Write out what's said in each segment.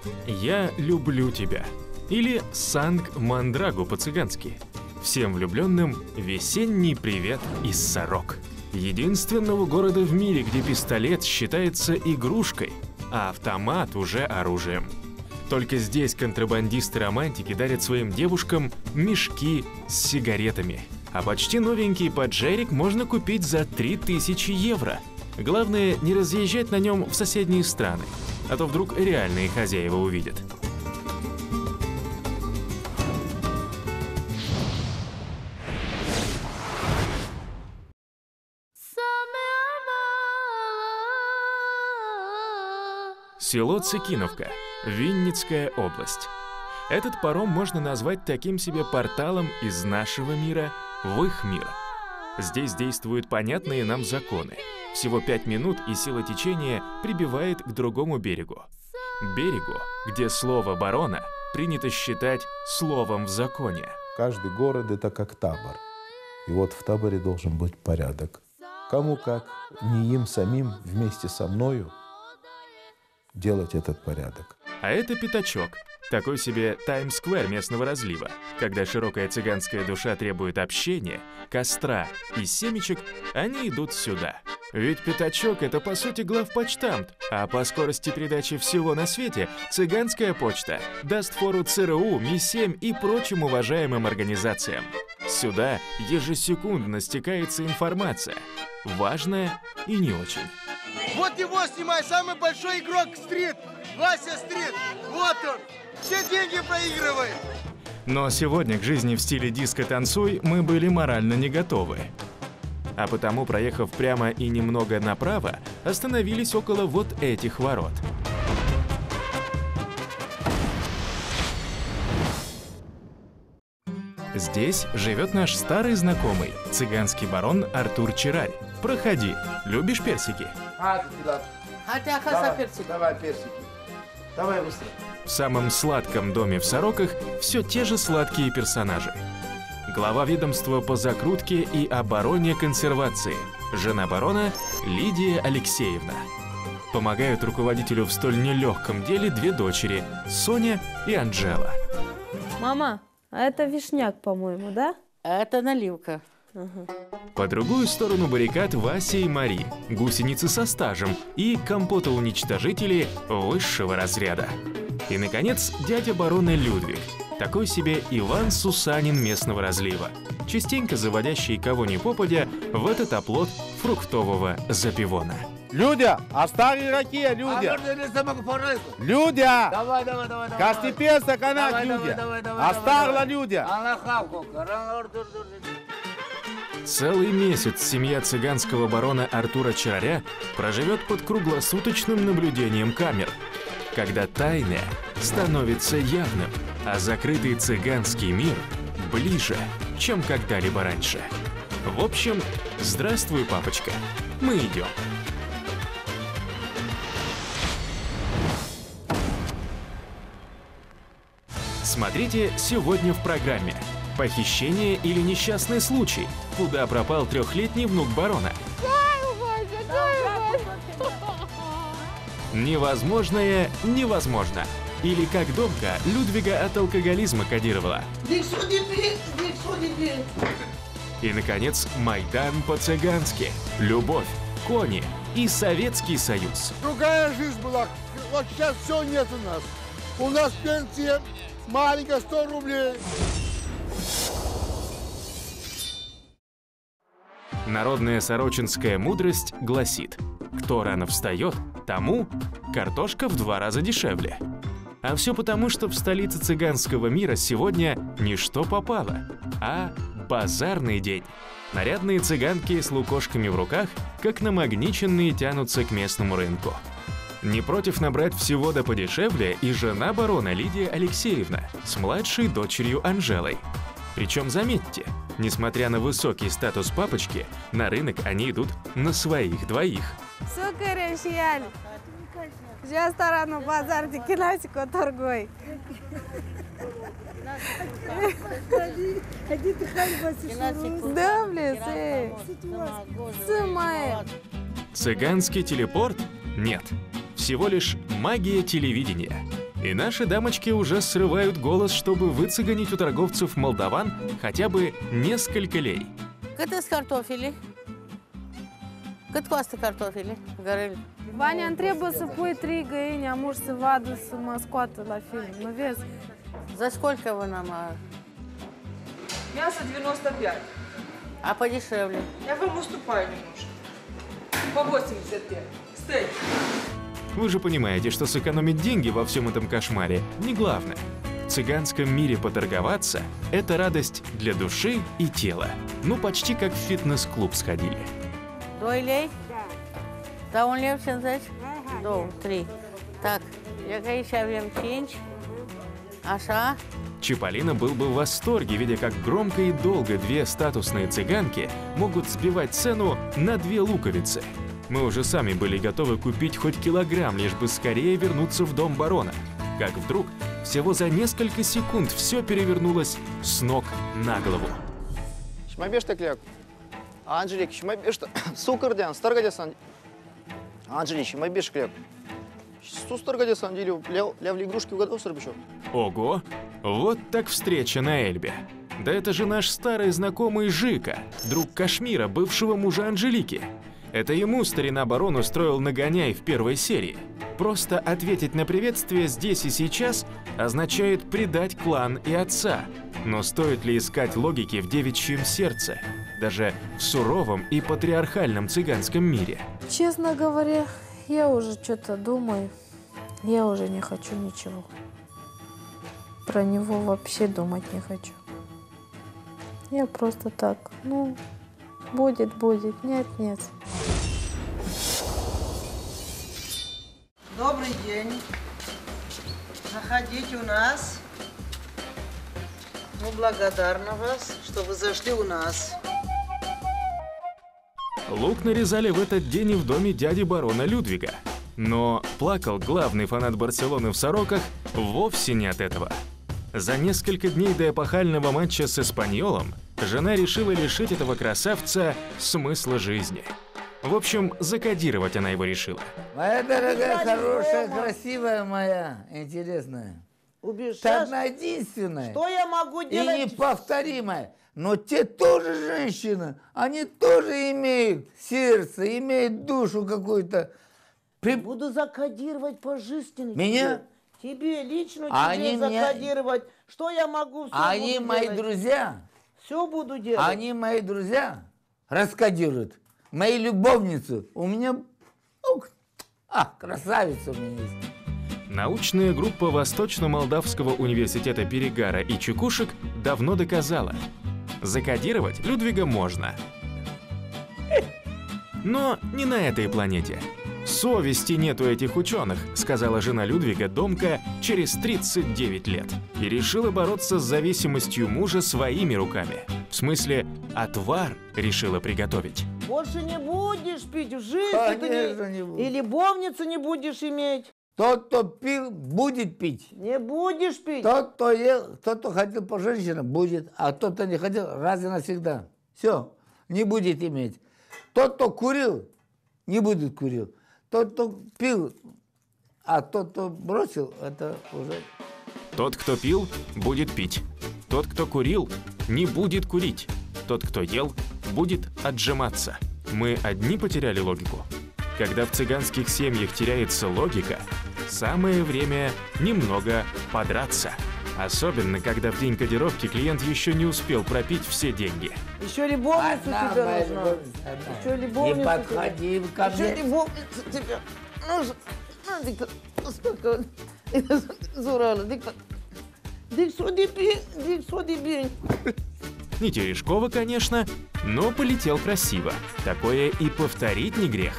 «Я люблю тебя» или «Санг Мандрагу» по-цыгански. Всем влюбленным весенний привет из Сорок. Единственного города в мире, где пистолет считается игрушкой, а автомат уже оружием. Только здесь контрабандисты-романтики дарят своим девушкам мешки с сигаретами. А почти новенький поджерик можно купить за 3000 евро. Главное, не разъезжать на нем в соседние страны, а то вдруг реальные хозяева увидят. Село Цикиновка, Винницкая область. Этот паром можно назвать таким себе порталом из нашего мира в их мир. Здесь действуют понятные нам законы. Всего 5 минут, и сила течения прибивает к другому берегу. Берегу, где слово барона принято считать словом в законе. Каждый город — это как табор. И вот в таборе должен быть порядок. Кому как, не им самим, вместе со мною делать этот порядок. А это пятачок. Такой себе Таймс-сквер местного разлива. Когда широкая цыганская душа требует общения, костра и семечек, они идут сюда. Ведь пятачок — это по сути главпочтамт, а по скорости передачи всего на свете цыганская почта даст фору ЦРУ, Ми-7 и прочим уважаемым организациям. Сюда ежесекундно стекается информация, важная и не очень. Вот его снимай, самый большой игрок стрит, Вася Стрит, вот он, все деньги проигрывает. Но сегодня к жизни в стиле диско-танцуй мы были морально не готовы. А потому, проехав прямо и немного направо, остановились около вот этих ворот. Здесь живет наш старый знакомый, цыганский барон Артур Чарарь. Проходи. Любишь персики? Давай персики. Давай быстрее. В самом сладком доме в Сороках все те же сладкие персонажи. Глава ведомства по закрутке и обороне консервации. Жена барона Лидия Алексеевна. Помогают руководителю в столь нелегком деле две дочери – Соня и Анжела. Мама, а это вишняк, по-моему, да? Это наливка. Ага. По другую сторону баррикад Вася и Мари, гусеницы со стажем и компотоуничтожители высшего разряда. И, наконец, дядя барона Людвиг, такой себе Иван Сусанин местного разлива, частенько заводящий кого ни попадя в этот оплот фруктового запивона. Людя, остави ракия, Людя! Людя! Давай. Костепен стаканак, Людя! Оставила, Людя! Целый месяц семья цыганского барона Артура Чараря проживет под круглосуточным наблюдением камер, когда тайное становится явным, а закрытый цыганский мир ближе, чем когда-либо раньше. В общем, здравствуй, папочка, мы идем. Смотрите сегодня в программе. Похищение или несчастный случай? Куда пропал 3-летний внук барона? Невозможное невозможно. Или как Домка Людвига от алкоголизма кодировала. И, наконец, Майдан по-цыгански. Любовь, кони и Советский Союз. Другая жизнь была, вот сейчас все нет у нас. У нас пенсия маленькая, 100 рублей. Народная сорочинская мудрость гласит: кто рано встает, тому картошка в 2 раза дешевле. А все потому, что в столице цыганского мира сегодня не что попало, а базарный день. Нарядные цыганки с лукошками в руках, как намагниченные, тянутся к местному рынку. Не против набрать всего да подешевле и жена барона Лидия Алексеевна с младшей дочерью Анжелой. Причем, заметьте, несмотря на высокий статус папочки, на рынок они идут на своих двоих. Цыганский телепорт? Нет. Всего лишь магия телевидения. И наши дамочки уже срывают голос, чтобы выцыганить у торговцев молдаван хотя бы несколько лей. Cât sunt cartofii? Cât costă cartofii? Gărâli. Vania, îmi trebuie să pui 3 găini, amur să vadă, să mă scoată la film. Nu vezi? За сколько вы нам? Мясо 95. А подешевле? Я вам уступаю немножко. По 85. Стейк. Вы же понимаете, что сэкономить деньги во всем этом кошмаре не главное. В цыганском мире поторговаться – это радость для души и тела. Ну, почти как в фитнес-клуб сходили. 2 lei? Da, 1 leu 50? 2, 3. Так, я aici avem 5. Așa. Чиполлино был бы в восторге, видя, как громко и долго две статусные цыганки могут сбивать цену на 2 луковицы. Мы уже сами были готовы купить хоть килограмм, лишь бы скорее вернуться в дом барона. Как вдруг, всего за несколько секунд все перевернулось с ног на голову. Шмабешта Анжелик, шмабешта сукардян, старгадясан. Анжелик, шмабеш кляк. Сустаргадясан делю, лявли игрушки угадал сорбичок. Ого! Вот так встреча на Эльбе. Да это же наш старый знакомый Жика, друг Кашмира, бывшего мужа Анжелики. Это ему старина барон устроил нагоняй в первой серии. Просто ответить на приветствие здесь и сейчас означает предать клан и отца. Но стоит ли искать логики в девичьем сердце, даже в суровом и патриархальном цыганском мире? Честно говоря, я уже что-то думаю. Я уже не хочу ничего. Про него вообще думать не хочу. Я просто так, ну, будет, нет. Добрый день. Заходите у нас. Мы благодарны вас, что вы зашли у нас. Лук нарезали в этот день и в доме дяди барона Людвига. Но плакал главный фанат Барселоны в сороках вовсе не от этого. За несколько дней до эпохального матча с Эспаньолом жена решила лишить этого красавца смысла жизни. В общем, закодировать она его решила. Моя дорогая, хорошая, красивая моя, интересная. Ты одна единственная. Что я могу делать? И неповторимая. Но те тоже женщины, они тоже имеют сердце, имеют душу какую-то. Буду закодировать пожизненно. Меня? Тебе лично, они тебе закодировать. Что я могу? Все они буду мои делать. Друзья. Все буду делать. Они мои друзья раскодируют. Мои любовницы. У меня... красавица у меня есть. Научная группа Восточно-Молдавского университета Перегара и Чекушек давно доказала. Закодировать Людвига можно. Но не на этой планете. Совести нет у этих ученых, сказала жена Людвига Домка через 39 лет. И решила бороться с зависимостью мужа своими руками. В смысле, отвар решила приготовить. Больше не будешь пить в жизни. Конечно, не буду. И любовницу не будешь иметь. Тот, кто пил, будет пить. Не будешь пить. Тот, кто ел, тот, кто хотел по женщинам, будет. А тот, кто не хотел, раз и навсегда. Все, не будет иметь. Тот, кто курил, не будет курил. Тот, кто пил, а тот, кто бросил, это уже... Тот, кто пил, будет пить. Тот, кто курил, не будет курить. Тот, кто ел, будет отжиматься. Мы одни потеряли логику. Когда в цыганских семьях теряется логика, самое время немного подраться. Особенно, когда в день кодировки клиент еще не успел пропить все деньги. Еще любовницу тебе нужна. Еще любовницу. Не подходи ко мне. Еще любовницу тебе нужна. Зурала, Не Терешкова, конечно, но полетел красиво. Такое и повторить не грех.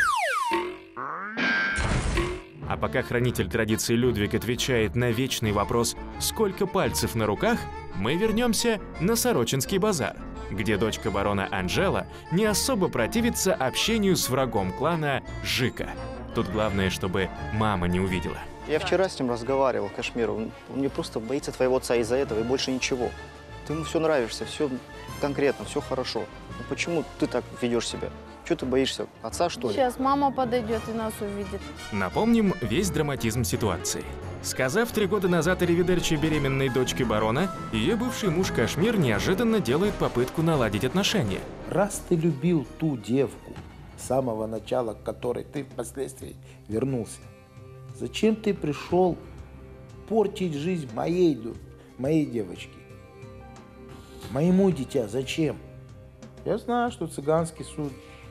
А пока хранитель традиции Людвиг отвечает на вечный вопрос «Сколько пальцев на руках?», мы вернемся на Сорочинский базар, где дочка барона Анжела не особо противится общению с врагом клана Жика. Тут главное, чтобы мама не увидела. Я вчера с ним разговаривал, Кашмир. Он мне просто боится твоего отца из-за этого и больше ничего. Ты ему все нравишься, все конкретно, все хорошо. Но почему ты так ведешь себя? Что ты боишься? Отца, что ли? Сейчас мама подойдет и нас увидит. Напомним весь драматизм ситуации. Сказав 3 года назад аривидерчи беременной дочке барона, ее бывший муж Кашмир неожиданно делает попытку наладить отношения. Раз ты любил ту девку с самого начала, к которой ты впоследствии вернулся, зачем ты пришел портить жизнь моей девочки? Моему дитя зачем? Я знаю, что цыганский суд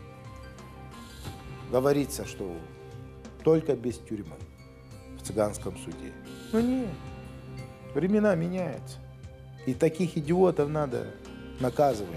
говорится, что только без тюрьмы в цыганском суде. Но нет, времена меняются. И таких идиотов надо наказывать.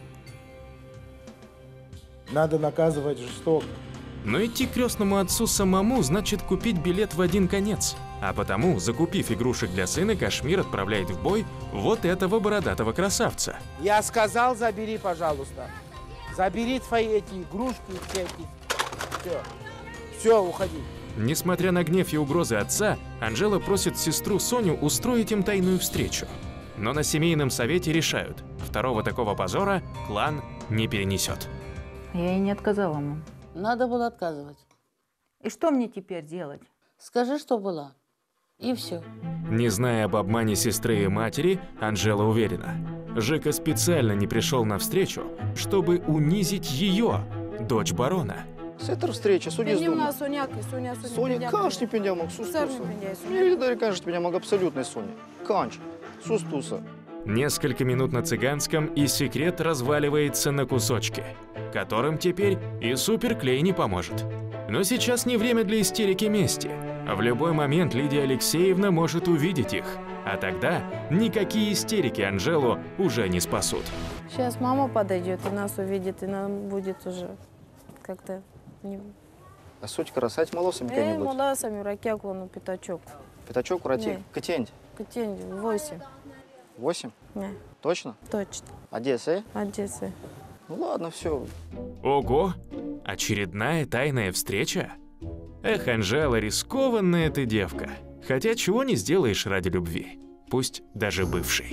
Надо наказывать жестоко. Но идти к крестному отцу самому значит купить билет в один конец. А потому, закупив игрушек для сына, Кашмир отправляет в бой вот этого бородатого красавца. Я сказал, забери, пожалуйста. Забери твои эти игрушки всякие. Все, уходи. Несмотря на гнев и угрозы отца, Анжела просит сестру Соню устроить им тайную встречу. Но на семейном совете решают, второго такого позора клан не перенесет. Я ей не отказала, мам. Надо было отказывать. И что мне теперь делать? Скажи, что была. И все. Не зная об обмане сестры и матери, Анжела уверена. Жека специально не пришел на встречу, чтобы унизить ее, дочь барона. С этой встречи судья с дома. Соня, конечно, пендя мог сустуса. Мне видали, конечно, меня мог абсолютный Соня. Канч, сустуса. Несколько минут на цыганском, и секрет разваливается на кусочки, которым теперь и суперклей не поможет. Но сейчас не время для истерики мести. В любой момент Лидия Алексеевна может увидеть их, а тогда никакие истерики Анжелу уже не спасут. Сейчас мама подойдет и нас увидит, и нам будет уже как-то... А суть красать молосами какая-нибудь? Молосами, ракяклону, пятачок. Пятачок, ракяк? Котень? Котень, 8. 8? Не. Точно? Точно. Одесса? Одесса. Ну ладно, все. Ого! Очередная тайная встреча? Эх, Анжела, рискованная ты девка. Хотя чего не сделаешь ради любви. Пусть даже бывшей.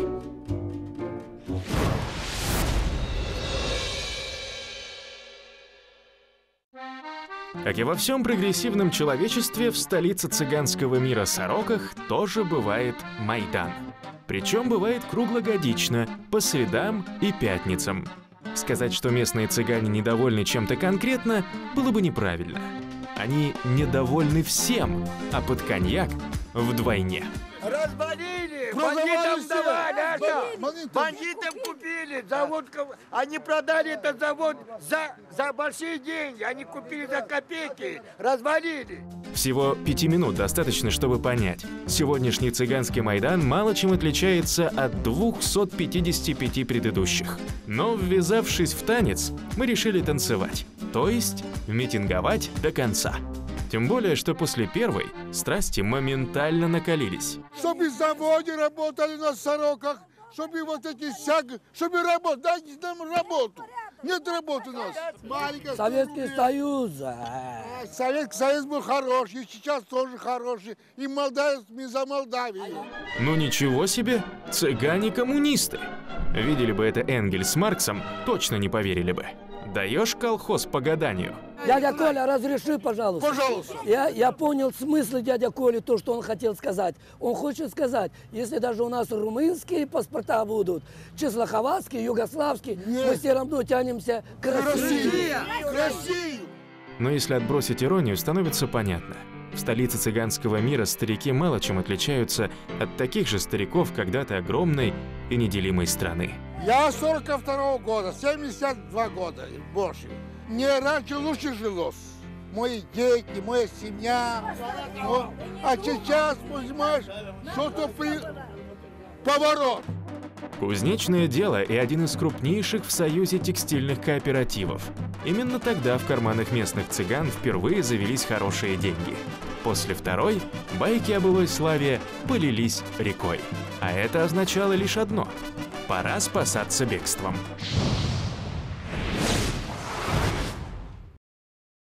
Как и во всем прогрессивном человечестве, в столице цыганского мира Сороках тоже бывает Майдан. Причем бывает круглогодично, по средам и пятницам. Сказать, что местные цыгане недовольны чем-то конкретно, было бы неправильно. Они недовольны всем, а под коньяк вдвойне. Развалили! Бандитам давали! Бандитам купили! Завод, они продали этот завод за большие деньги! Они купили за копейки! Развалили! Всего 5 минут достаточно, чтобы понять. Сегодняшний цыганский Майдан мало чем отличается от 255 предыдущих. Но, ввязавшись в танец, мы решили танцевать. То есть митинговать до конца. Тем более, что после первой страсти моментально накалились. Чтобы заводы работали на Сороках, чтобы вот эти чтобы работать, дайте нам работу. Нет работы у нас. Советский Союз. Советский Союз был хороший, сейчас тоже хороший. И Молдавия, мы за Молдавию. Ну ничего себе, цыгане-коммунисты. Видели бы это Энгельс с Марксом, точно не поверили бы. Даешь колхоз по гаданию? Дядя Коля, разреши, пожалуйста. Пожалуйста. Я понял смысл дядя Коли, то, что он хотел сказать. Он хочет сказать, если даже у нас румынские паспорта будут, чехословацкие, югославские, мы все равно тянемся к России. К России! Но если отбросить иронию, становится понятно. В столице цыганского мира старики мало чем отличаются от таких же стариков когда-то огромной и неделимой страны. Я 42-го года, 72 года и больше. Мне раньше лучше жилось. Мои дети, моя семья. А сейчас, понимаешь, что-то поворот. Кузнечное дело и один из крупнейших в Союзе текстильных кооперативов. Именно тогда в карманах местных цыган впервые завелись хорошие деньги. После второй байки о былой славе полились рекой. А это означало лишь одно – пора спасаться бегством.